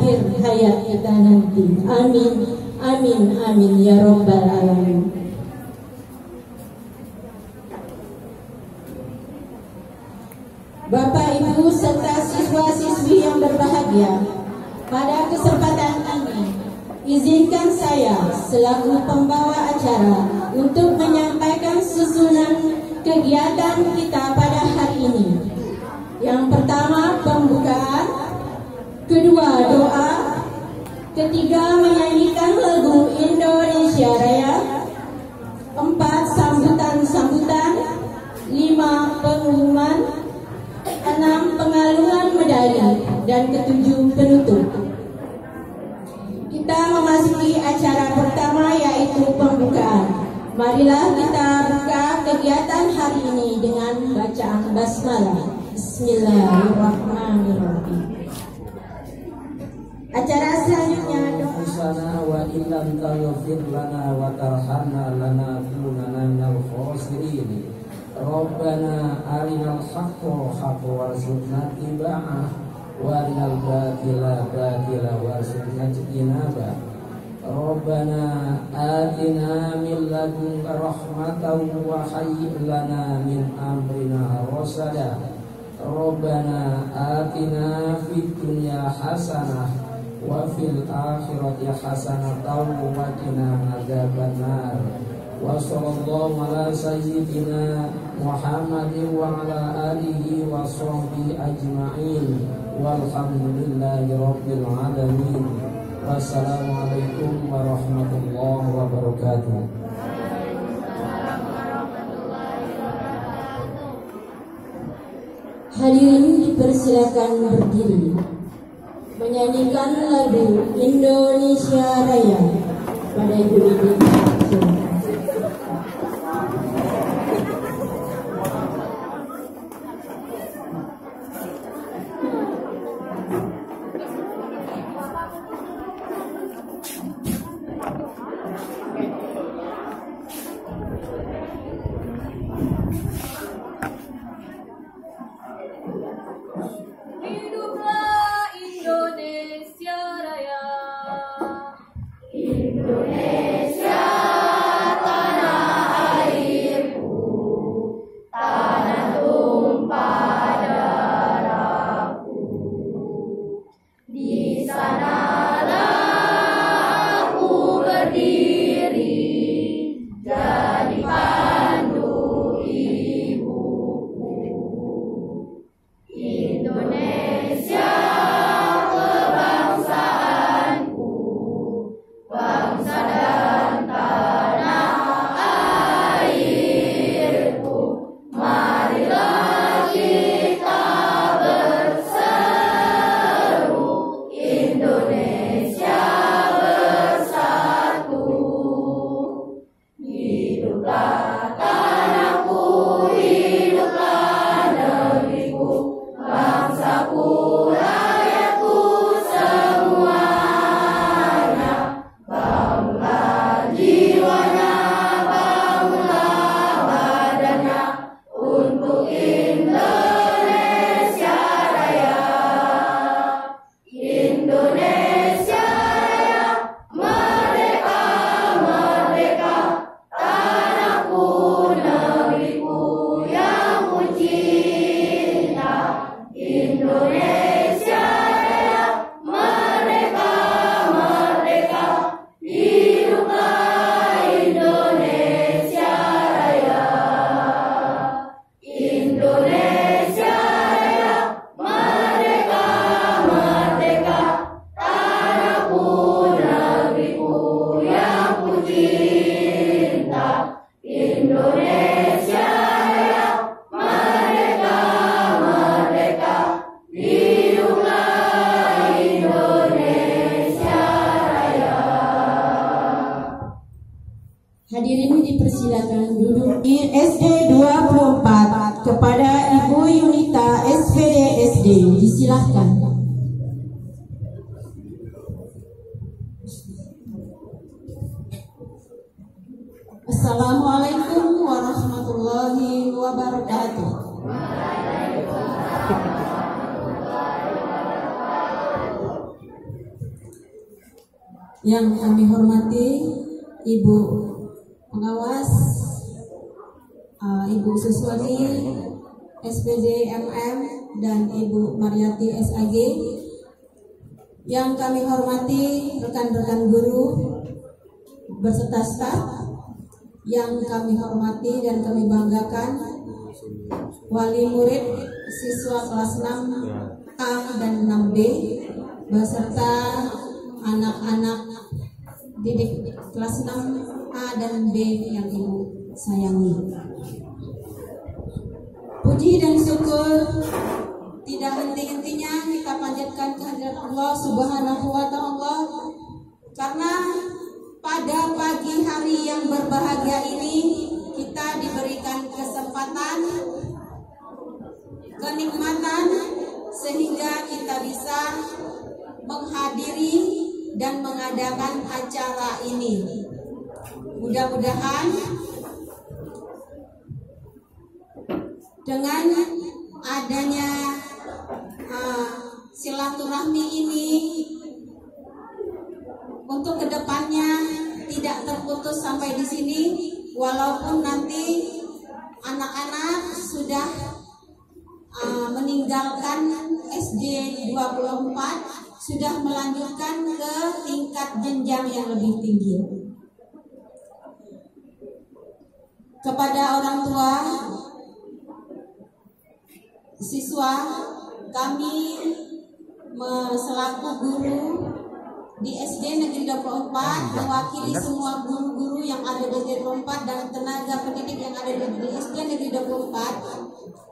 akhir hayat kita nanti. Amin, amin, amin ya Rabbal Alamin. Bapak, Ibu, serta siswa-siswi yang berbahagia, pada kesempatan ini izinkan saya selaku pembawa acara untuk menyampaikan susunan kegiatan kita pada hari ini. Yang pertama pembukaan, kedua doa, ketiga menyanyikan lagu Indonesia Raya, empat sambutan-sambutan, lima pengumuman, 6 pengalungan medali, dan ketujuh penutup. Kita memasuki acara pertama yaitu pembukaan. Marilah kita buka kegiatan hari ini dengan bacaan basmalah. Bismillahirrahmanirrahim. Acara selanjutnya Usana wa illam taghfir lana wa tarhamna lanakunanna minal khasirin. Rabbana arinal haqqa haqqan warzuqna ittiba'ah wa arinal batila batila warzuqna ijtinabah. Rabbana atina min ladunka rahmatan wa hayyi' lana min amrina rasada. Rabbana atina fid dunya hasanah wa fil akhirati hasanah wa qina adzabannar. Wa sallallahu ala sayyidina Muhammadin wa ala alihi wa sahbihi ajma'in walhamdulillahi rabbil alamin. Wassalamualaikum warahmatullahi wabarakatuh. Hadirin dipersilakan berdiri menyanyikan lagu Indonesia Raya pada Ibu-ibu. Hiduplah Indonesia Raya. Indonesia tanah airku, tanah tumpah darahku. Di sanalah aku berdiri, jadi pandu ibuku. Indonesia kebangsaanku, bangsa dan tanah airku. Marilah kita berseru, Indonesia bersatu. Hiduplah tanahku, hiduplah negeriku, bangsaku, rakyatku semuanya. Bangunlah jiwanya, bangunlah badannya untuk Indonesia Raya. Indonesia Raya, merdeka, merdeka, tanahku, negeriku yang ku cinta. Indonesia Raya, merdeka, merdeka, hiduplah Indonesia Raya. Indonesia Raya, merdeka, merdeka, tanahku, negeriku yang ku cinta. Indonesia Raya, merdeka, merdeka, hiduplah Indonesia Raya. Hadirin dipersilakan duduk di SD 24 kepada Ibu Yunita SPD SD. Disilahkan. Assalamualaikum warahmatullahi wabarakatuh. Yang kami hormati Ibu Pengawas, Ibu Suswati SPJ MM, dan Ibu Mariati SAG. Yang kami hormati rekan-rekan guru beserta staf. Yang kami hormati dan kami banggakan wali murid siswa kelas 6A dan 6B beserta anak-anak didik kelas 6A dan B yang Ibu sayangi. Puji dan syukur tidak henti-hentinya kita panjatkan kehadirat Allah Subhanahu wa Ta'ala, karena pada pagi hari yang berbahagia ini kita diberikan kesempatan, kenikmatan, sehingga kita bisa menghadiri dan mengadakan acara ini. Mudah-mudahan dengan adanya silaturahmi ini untuk kedepannya tidak terputus sampai di sini, walaupun nanti anak-anak sudah meninggalkan SD 24, sudah melanjutkan ke tingkat jenjang yang lebih tinggi. Kepada orang tua siswa, kami selaku guru di SD Negeri 24 mewakili semua guru-guru yang ada di SD 24 dan tenaga pendidik yang ada di SD Negeri 24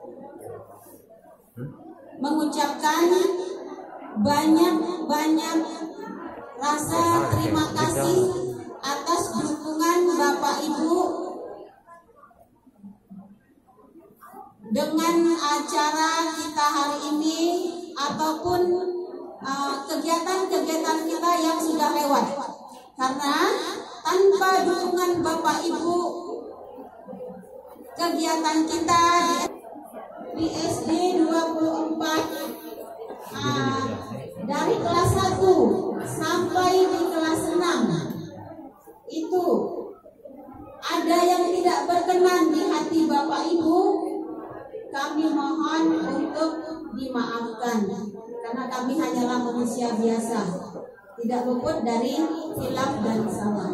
mengucapkan banyak-banyak rasa terima kasih atas dukungan Bapak Ibu dengan acara kita hari ini ataupun kegiatan-kegiatan kita yang sudah lewat. Karena tanpa dukungan Bapak Ibu, kegiatan kita di SD 24 dari kelas 1 sampai di kelas 6 itu ada yang tidak berkenan di hati Bapak Ibu, kami mohon untuk dimaafkan, karena kami hanyalah manusia biasa, tidak luput dari khilaf dan salah.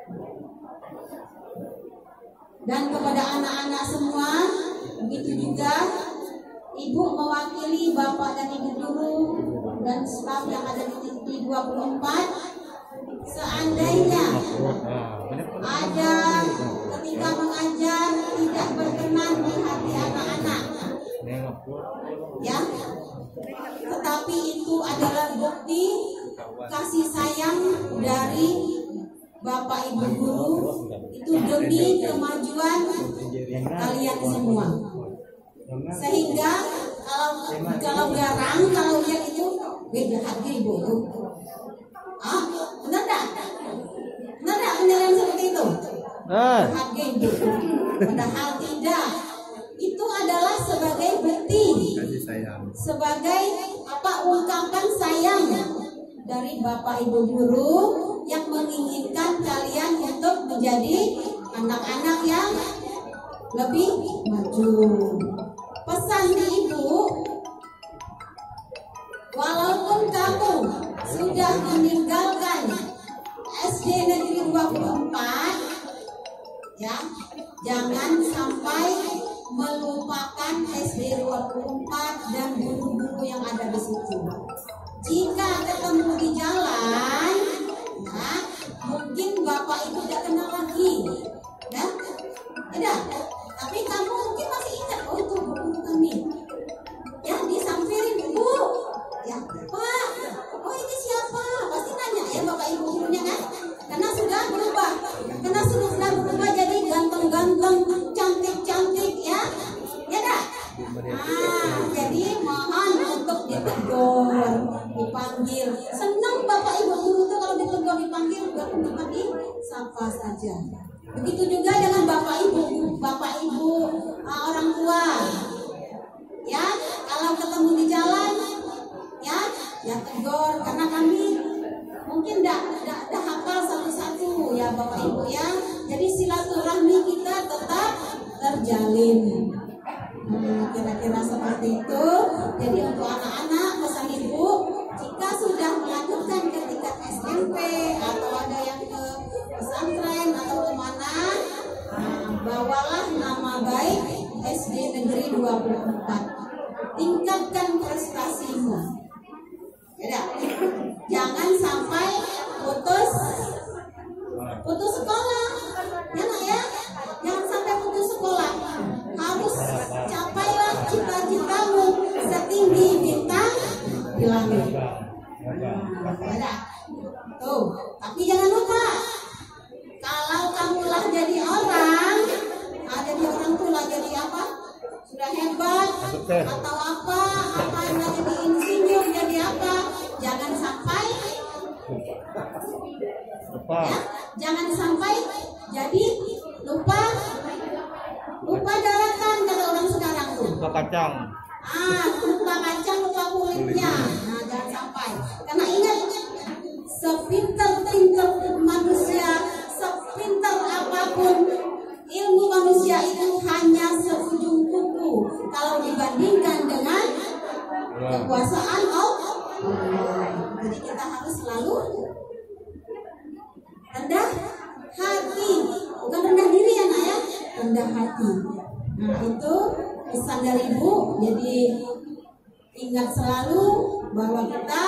Dan kepada anak-anak semua, begitu juga Ibu mewakili Bapak dan Ibu guru dan staf yang ada di 24, seandainya ada ketika mengajar tidak berkenan di hati anak-anak, ya, tetapi itu adalah bukti kasih sayang dari Bapak Ibu guru, itu demi kemajuan kalian semua. Sehingga kalau garang, kalau lihat itu beda hati Ibu itu. Benar tak? Benar tak penilaian seperti itu? Hati Ibu. Padahal tidak. Itu adalah sebagai bukti, sebagai ungkapan sayang dari Bapak Ibu guru yang menginginkan kalian untuk menjadi anak-anak yang lebih maju. Pesan di Ibu, walaupun kamu sudah meninggalkan SD Negeri 24, ya, jangan sampai melupakan SD 24 dan guru-guru yang ada di situ. Jika ketemu di jalan, ya, mungkin Bapak Ibu tidak kenal lagi, ya, tidak. Tapi kamu mungkin masih ingat, oh itu guru kami, ya, disamperin, Bu, ya, Pak, oh ini siapa? Pasti nanya ya Bapak Ibu gurunya kan? Karena sudah berubah, jadi ganteng-ganteng, cantik-cantik, ya, ya dah. Jadi mohon untuk ditegur, dipanggil. Senang Bapak Ibu guru tuh kalau ditegur, dipanggil, bukan cuma disapa saja. Begitu juga dengan Bapak Ibu orang tua, ya, kalau ketemu di jalan, ya tegur, karena kami mungkin tidak Bapak Ibu ya. Jadi silaturahmi kita tetap terjalin. Kira-kira seperti itu. Jadi untuk anak-anak pesan Ibu, jika sudah melanjutkan ke tingkat SMP atau ada yang ke pesantren atau kemana, bawalah nama baik SD Negeri 24. Tingkatkan prestasimu. Ya, jangan sampai putus sekolah. Ya nak ya, jangan sampai putus sekolah. Harus capailah cita-citamu setinggi bintang di langit. Ya, tuh. Tapi jangan lupa, kalau kamulah jadi orang, jadi orang tua jadi apa? Sudah hebat atau apa yang jadi insinyur jadi apa? Jangan sampai ya, jangan sampai jadi lupa daratan kalau orang sekarang tuh. Lupa kacang. Lupa kacang, lupa kulitnya. Nah, jangan sampai. Karena ingat, sepintar-pintar manusia, sepintar apapun, ilmu manusia itu hanya seujung kuku kalau dibandingkan dengan kekuasaan Allah. Jadi kita harus selalu rendah hati, bukan rendah diri ya nak ya, rendah hati. Nah itu pesan dari Ibu. Jadi ingat selalu bahwa kita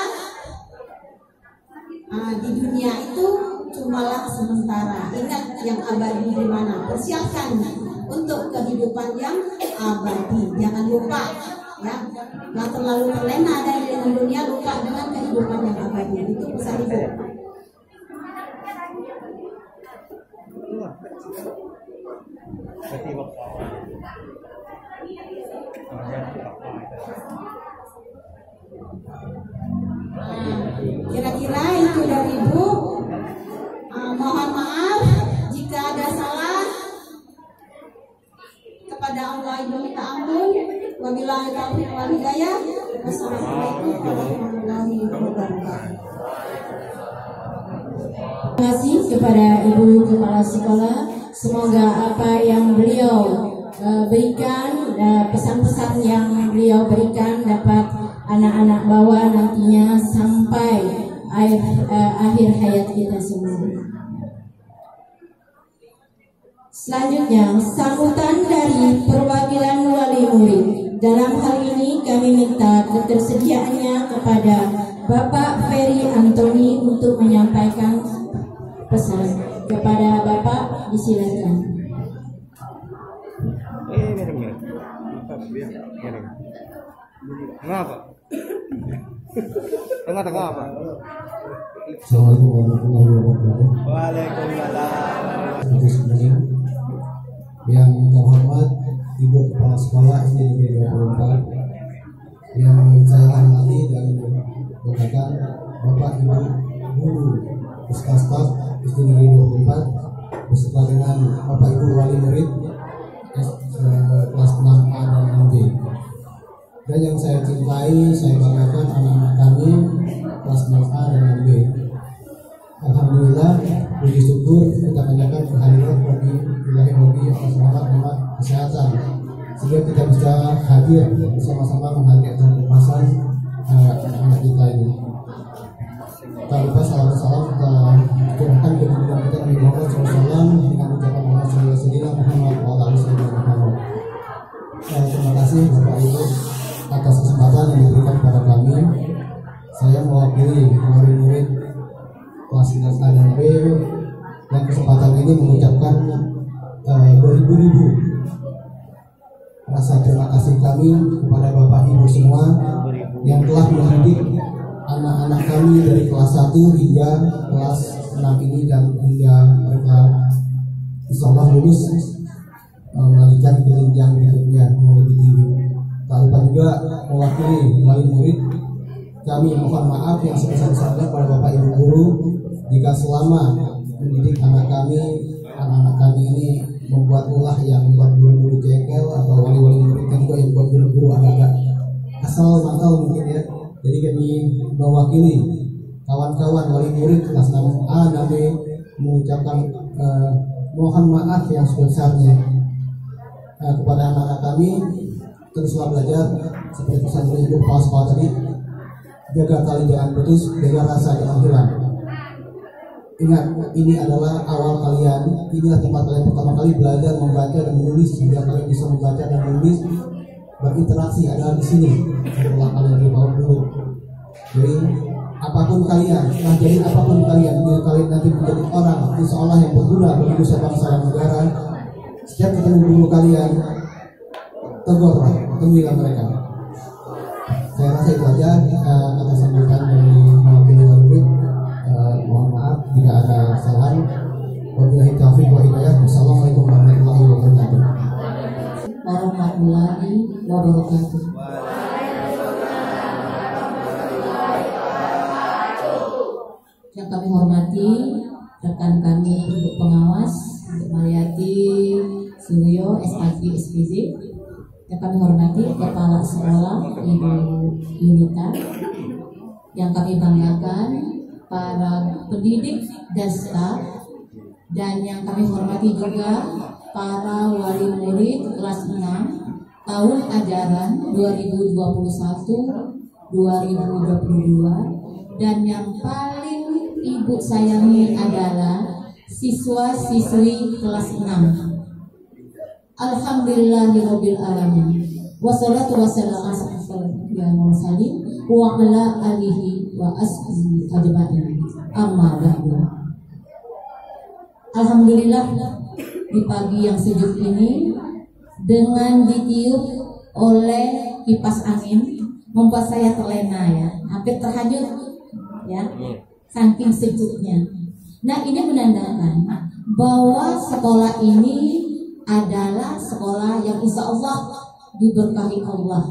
di dunia itu cumalah sementara. Ingat yang abadi di mana. Persiapkan untuk kehidupan yang abadi. Jangan lupa ya, nggak terlalu terlena dengan dunia, lupa dengan kehidupan yang abadi. Itu pesan Ibu. Kira-kira itu dari Ibu. Mohon maaf jika ada salah. Kepada Allah Ibu minta ampun. Wabillahi taufiq wal hidayah. Wassalamualaikum warahmatullahi wabarakatuh. Terima kasih kepada Ibu Kepala Sekolah. Semoga apa yang beliau berikan, pesan-pesan yang beliau berikan dapat anak-anak bawa nantinya sampai akhir hayat kita semua. Selanjutnya, sambutan dari perwakilan wali murid. Dalam hal ini kami minta ketersediaannya kepada Bapak Ferry Antoni untuk menyampaikan pesan. Kepada Bapak disilakan. Kenapa? Tengah-tengah apa? Assalamualaikum warahmatullahi wabarakatuh. Waalaikumsalam. Yang terhormat Ibu Kepala Sekolah SD Negeri 24, yang saya hormati dan rekan Bapak Ibu Guru Staf SD Negeri 24 beserta dengan Bapak Ibu Wali Murid kelas 6A dan 6B. Dan yang saya cintai, saya banggakan anak-anak kami kelas 6A dan 6B. Alhamdulillah, puji syukur kita panjatkan kehadiran bagi Ilahi Rabbi atas rahmat kesehatan, sehingga kita bisa hadir bersama-sama menghargai kebebasan anak-anak kita ini. Tak lupa salam kita curahkan ke junjungan kita Nabi Muhammad SAW dengan ucapan Muhammad SAW Muhammad Muhammad. Terima kasih Bapak Ibu atas kesempatan yang diberikan kepada kami. Saya mewakili murid-murid kelas 9A dan B yang kesempatan ini mengucapkan beribu-ribu rasa terima kasih kami kepada Bapak Ibu semua yang telah mendidik anak-anak kami dari kelas 1 hingga kelas 6 ini dan hingga mereka insyaallah lulus melanjutkan ke jenjang berikutnya yang lebih tinggi. Tak lupa juga mewakili wali murid, kami mohon maaf yang sebesar-besarnya kepada Bapak Ibu guru jika selama mendidik anak-anak kami ini membuat ulah yang membuat guru-guru jengkel atau wali-wali murid kan juga yang membuat guru-guru agak asal mangkal mungkin ya. Jadi kami mewakili kawan-kawan wali murid kelas 6A dan B mengucapkan mohon maaf yang sebesarnya kepada anak-anak kami. Teruslah belajar seperti pesan Ibu Kepala Sekolah tadi, jaga tali jangan putus, jaga rasa jangan hilang. Ingat, ini adalah awal kalian, inilah tempat kalian pertama kali belajar membaca dan menulis. Sehingga kalian bisa membaca dan menulis, berinteraksi adalah di sini setelah kalian dibawa dulu. Jadi apapun kalian, setelah jadi apapun kalian, bila kalian nanti menjadi orang insya Allah yang berguna bagi nusa bangsa dan negara, setiap ketemu guru kalian, tegurlah, temuilah mereka. Saya rasa itu aja atas sambutan dari mewakili Warwib. Mohon maaf jika ada kesalahan. Wabillahi taufiq wa hidayah. Wassalamualaikum warahmatullahi wabarakatuh. Warahmatullahi wabarakatuh. Yang kami hormati rekan kami Ibu Pengawas, Ibu Mariati Suryo, SAG SPZ. Yang kami hormati Kepala Sekolah Ibu Yunita. Yang kami banggakan para pendidik dan staf, dan yang kami hormati juga para wali murid kelas 6 tahun ajaran 2021-2022, dan yang paling ibu sayangi adalah siswa-siswi kelas 6. Alhamdulillahirabbil alamin. Wassalatu wassalamu ala mursalin wa ala alihi wa ashabihi ajma'in. Amma ba'du. Alhamdulillah, di pagi yang sejuk ini dengan ditiup oleh kipas angin membuat saya terlena ya, hampir terhanyut ya, saking sejuknya. Nah, ini menandakan bahwa sekolah ini adalah sekolah yang insya Allah diberkahi Allah.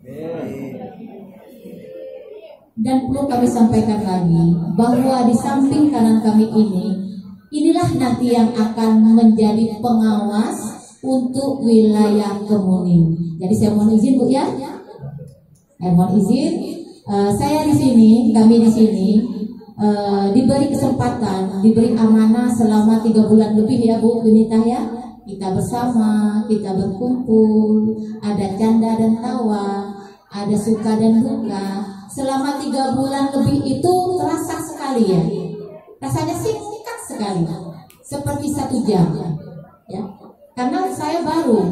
Dan perlu kami sampaikan lagi bahwa di samping kanan kami inilah nanti yang akan menjadi pengawas untuk wilayah Kemuning. Jadi saya mohon izin Bu ya. Mohon izin. Saya di sini, kami di sini diberi kesempatan, diberi amanah selama 3 bulan lebih ya Bu Yunita ya. Kita bersama, kita berkumpul, ada canda dan tawa, ada suka dan duka. Selama 3 bulan lebih itu terasa sekali ya. Rasanya singkat sekali, seperti 1 jam ya. Karena saya baru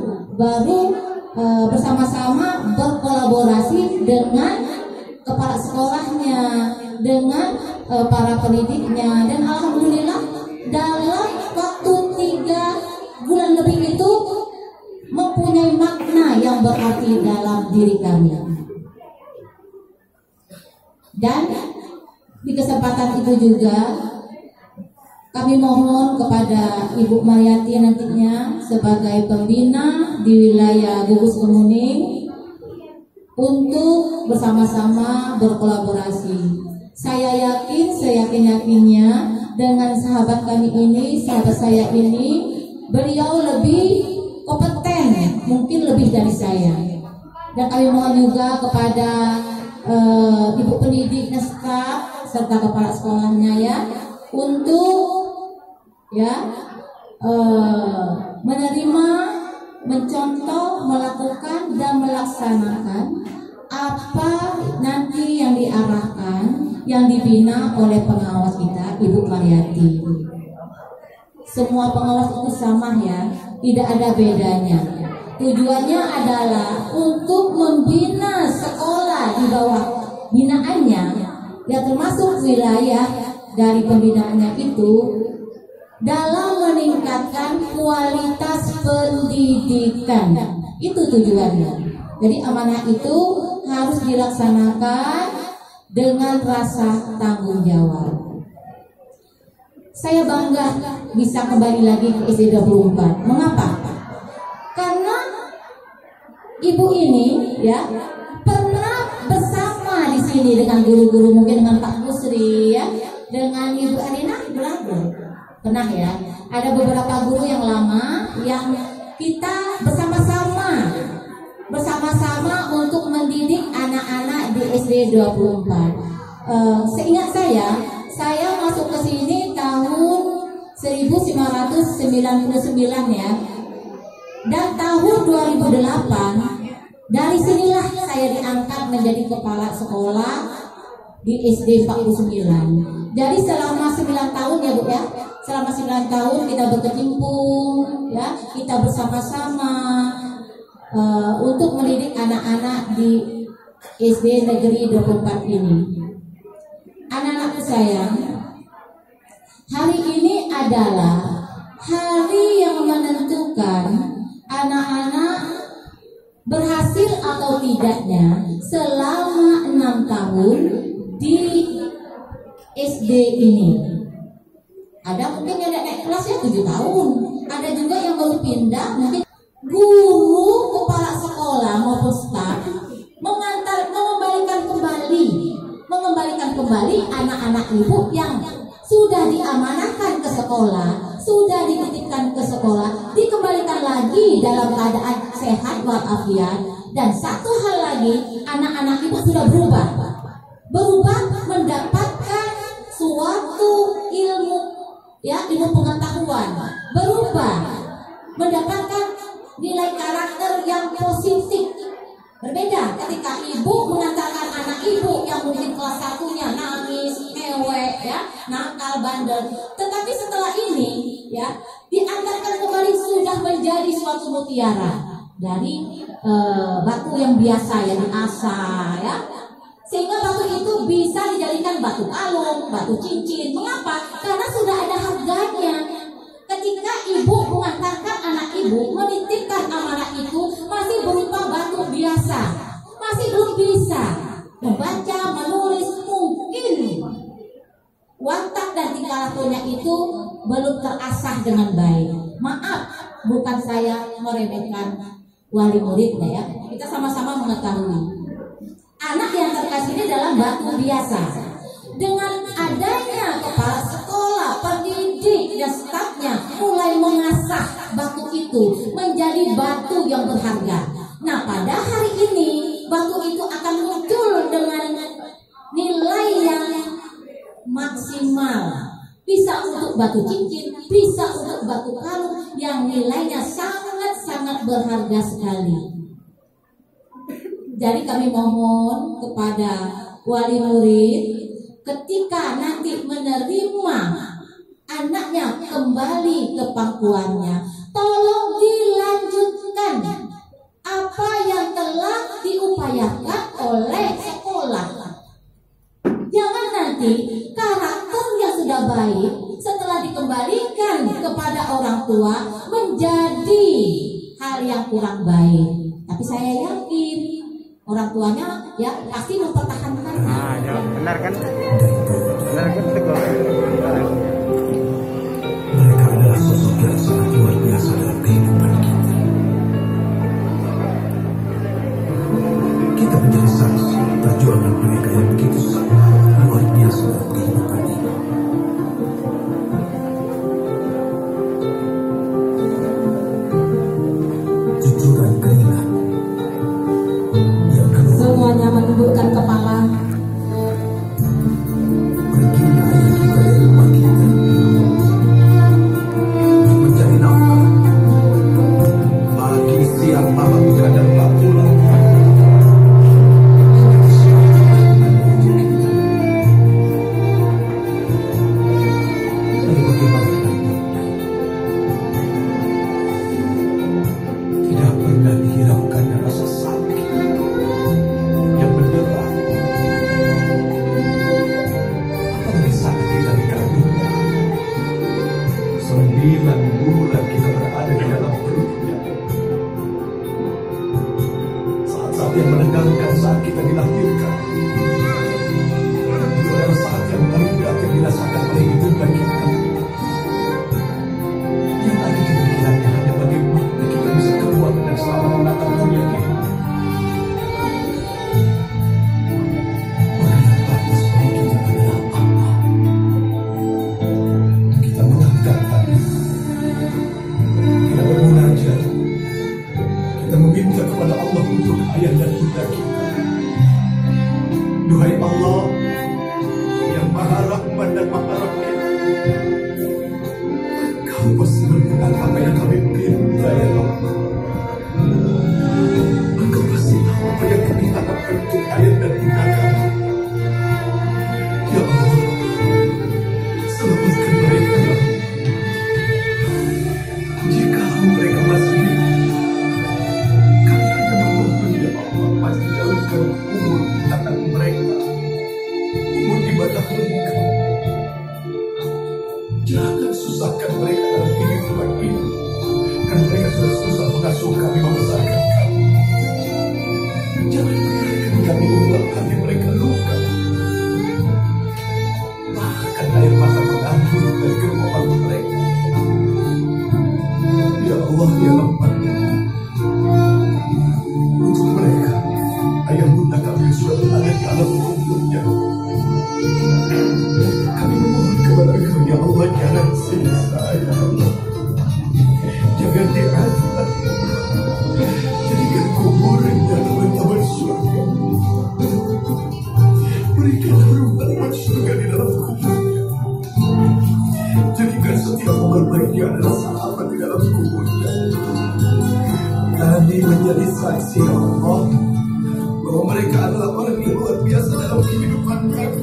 bersama-sama berkolaborasi dengan kepala sekolahnya, dengan para pendidiknya, dan alhamdulillah dalam waktu 3 bulan lebih itu mempunyai makna yang berarti dalam diri kami. Dan di kesempatan itu juga kami mohon kepada Ibu Mariati nantinya sebagai pembina di wilayah Gugus Kemuning untuk bersama-sama berkolaborasi. Saya yakin, seyakin-yakinnya dengan sahabat kami ini, sahabat saya ini, beliau lebih kompeten, mungkin lebih dari saya. Dan kami mohon juga kepada ibu pendidik dan staf serta kepala sekolahnya ya, untuk ya menerima, mencontoh, melakukan dan melaksanakan apa nanti yang diarahkan, yang dibina oleh pengawas kita Ibu Mariati. Semua pengawas itu sama ya, tidak ada bedanya. Tujuannya adalah untuk membina sekolah di bawah binaannya, ya termasuk wilayah dari pembinaannya itu dalam meningkatkan kualitas pendidikan. Itu tujuannya. Jadi amanah itu harus dilaksanakan dengan rasa tanggung jawab. Saya bangga bisa kembali lagi ke SD 24. Mengapa? Karena ibu ini ya pernah bersama di sini dengan guru-guru, mungkin dengan Pak Kusri ya, dengan Ibu Arina pernah ya. Ada beberapa guru yang lama yang kita bersama-sama untuk mendidik anak-anak di SD 24. Seingat saya masuk ke sini tahun 1999 1999 ya. Dan tahun 2008 dari sinilah saya diangkat menjadi kepala sekolah di SD 49. Jadi selama 9 tahun ya Bu ya. Selama 9 tahun kita berkecimpung ya, kita bersama-sama untuk mendidik anak-anak di SD Negeri 24 ini. Anak-anakku sayang, hari ini adalah hari yang menentukan anak-anak berhasil atau tidaknya selama 6 tahun di SD ini. Ada mungkin yang naik kelasnya 7 tahun, ada juga yang baru pindah. Mungkin guru, kepala sekolah maupun staf mengembalikan kembali anak-anak ibu yang sudah diamanahkan ke sekolah, sudah dititipkan ke sekolah, dikembalikan lagi dalam keadaan sehat walafiat. Dan satu hal lagi, anak-anak ibu sudah berubah mendapatkan suatu ilmu ya, ilmu pengetahuan, berubah mendapatkan nilai karakter yang positif. Berbeda ketika ibu mengantarkan anak ibu yang mungkin kelas 1-nya nangis, mewek, ya, nakal, bandel. Tetapi setelah ini, ya, diantarkan kembali sudah menjadi suatu mutiara dari batu yang biasa yang diasah, ya. Sehingga batu itu bisa dijadikan batu kalung, batu cincin. Mengapa? Karena sudah ada harganya. Ketika ibu mengantarkan anak ibu, menitipkan amanah itu masih berupa batu biasa, masih belum bisa membaca, menulis, mungkin watak dan tingkah lakunya itu belum terasah dengan baik. Maaf, bukan saya meremehkan wali muridnya ya. Kita sama-sama mengetahui anak yang terkasih ini adalah batu biasa. Dengan adanya kepala sekolah, pendidik dan stafnya mulai mengasah batu itu menjadi batu yang berharga. Nah, pada hari ini batu itu akan muncul dengan nilai yang maksimal. Bisa untuk batu cincin, bisa untuk batu kalung yang nilainya sangat-sangat berharga sekali. Jadi kami mohon kepada wali murid, ketika nanti menerima anaknya kembali ke pangkuannya, tolong dilanjutkan apa yang telah diupayakan oleh sekolah. Jangan nanti karakter yang sudah baik setelah dikembalikan kepada orang tua menjadi hal yang kurang baik. Tapi saya yakin orang tuanya ya pasti mempertahankan. Ya, benar kan? Benar kan? Mereka adalah sosok yang sangat luar biasa dalam kehidupan kita. Kita menjadi saksi perjuangan mereka yang begitu sangat luar biasa dalam kehidupan ini. Jujur dan keringat. Semuanya menundukkan kepala. Pergilah ayah kita dari rumah kita mencari nafkah bagi siapa kadang tak pulang. Lalu bagaimana nanti? Tidak pernah dihiraukan rasa sakit yang mendebar. Apalagi sakit dari kandungnya. 9 bulan kita berada di dalam perutnya. Saat-saat yang menegangkan saat kita dilahirkan, itu adalah saat yang terindah yang dirasakan oleh ibunda kita. Yang lagi kepikirannya hanya bagaimana kita bisa keluar dan selamat menatap dunia ini. Maka yang bagus bagi kita adalah Allah. Kita mengangkat tadi, kita bermunajat, kita meminta kepada Allah untuk ayah dan bunda kita. Duhai Allah yang Maha Rahman dan Maha Rahim, Jangan susahkan mereka dalam kehidupan ini, karena mereka sudah susah mengasuh kami, membesarkan kami. Jangan biarkan kami membuat hati mereka luka. Bahkan air mata mengalir dari kerumahan mereka. Ya Allah, ya Rabbana, untuk mereka, ayah bunda kami yang sudah berada di alam kuburnya, kami memohon kepada Engkau, ya Allah, jangan siksa, ya Allah. Jangan diazab, jadikan kuburnya teman-teman surga. Berikan rumah surga di dalam kuburnya. Jadikan setiap momen baiknya adalah sahabat di dalam kuburnya. Kami menjadi saksi, ya Allah, bahwa mereka adalah orang yang luar biasa dalam kehidupan kami.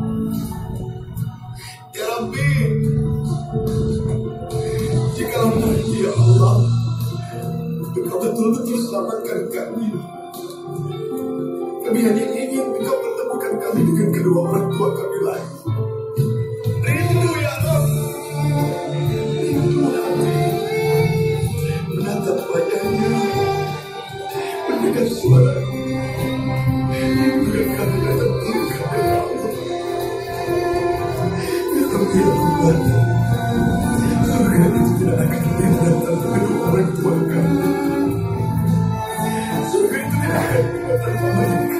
Ya Rabbi, jika nanti, ya Allah, Engkau betul-betul selamatkan kami, kami hanya ingin Engkau pertemukan kami dengan kedua orang tua kami lagi. Rindu, ya Rabbi, rindu hati menatap wajahnya, mendengar suara mereka datang terluka, ya Allah. Ya Rabbi, ya Rabbi, surga itu tidak akan indah tanpa kedua orang tua kami. Surga itu tidak akan indah tanpa mereka.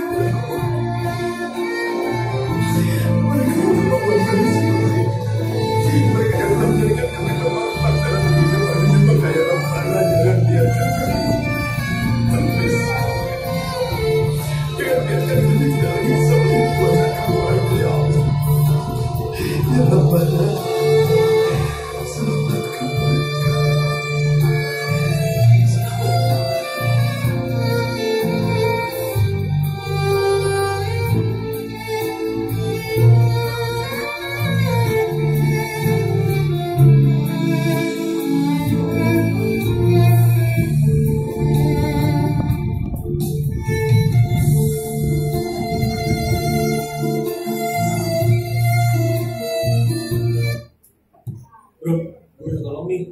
Mereka untuk membuat kami sendiri. Mereka yang telah menjadikan kami bermanfaat dalam kehidupan ini. Maka ya Rabbana, jangan biarkan kami terpisah. Jangan biarkan kami tidak lagi bisa melihat wajah kamu lagi, ya Allah. Ya Rabbana, selamatkan mereka. Bro, boleh tolong nih.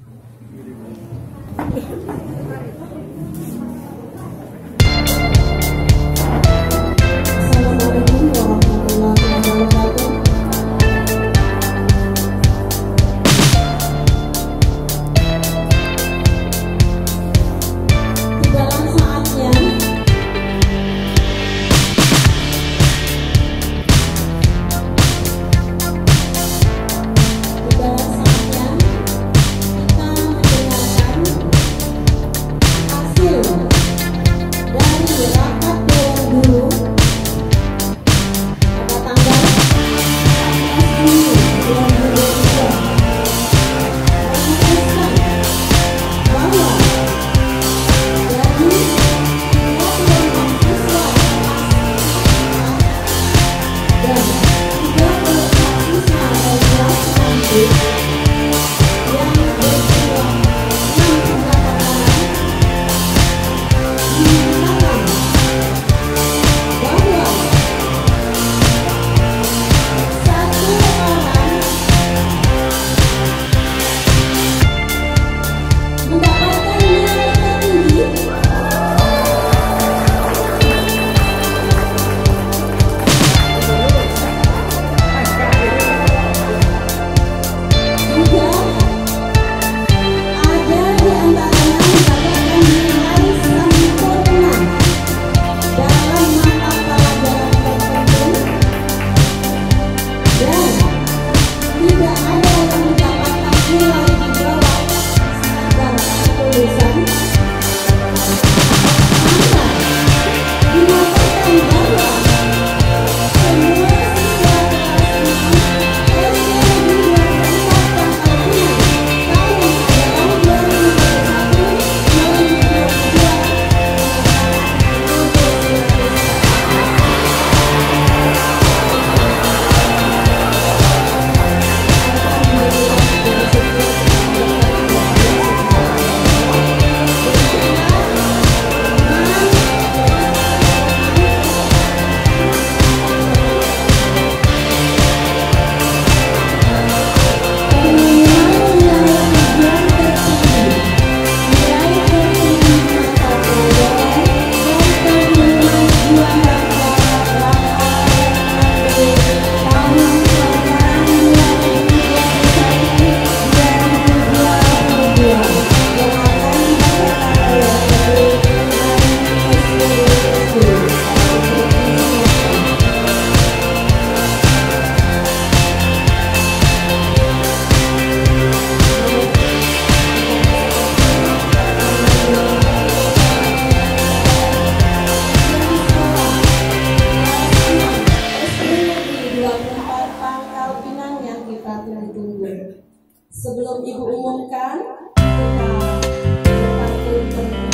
Assalamualaikum warahmatullahi wabarakatuh. Tibalah saatnya kita mendengarkan Sebelum Ibu umumkan, kita berpantun